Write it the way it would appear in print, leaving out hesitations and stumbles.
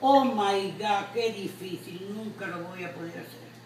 Oh my God, qué difícil, nunca lo voy a poder hacer.